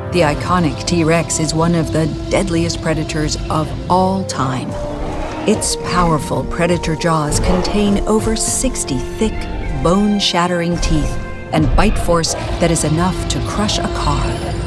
The iconic T-Rex is one of the deadliest predators of all time. Its powerful predator jaws contain over 60 thick, bone-shattering teeth and bite force that is enough to crush a car.